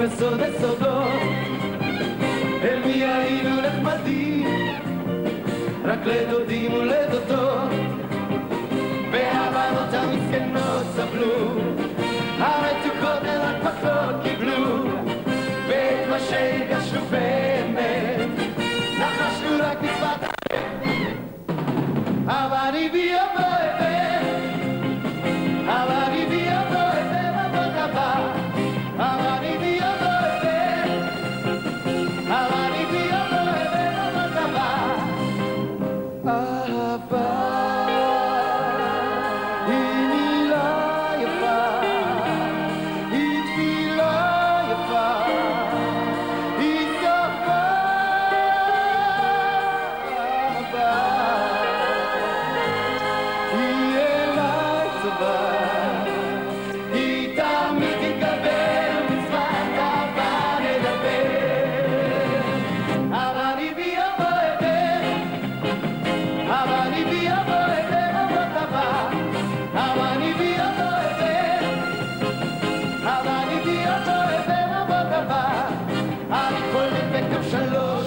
בסוד הסודות, אל מי היינו נחמדים, רק לדודים ולדודות, והבנות המסכנות סבלו, המתוקות הן רק פחות קיבלו, ואת מה שהרגשנו באמת, נחשנו רק בשפת האמת. אבל אני בי אבוא אבן, אבל אני בי אבוא אבן אבות הבא, אבל אני בי אבוא אבן, אבל אני בי אבוא אבן אבות הבא. אהבה היא מילה יפה, היא תפילה יפה, היא שפה אהבה, היא אליי טובה, היא תמיד תתקבל בזמן אהבה נדבר. אבל אני בי אבוא אבן, אבל אני בי אבוא אבן אבות הבא, אבל אני בי אבוא אבן, אבל אני בי אבוא אבן אבות הבא. אני קולט בכתב שלוש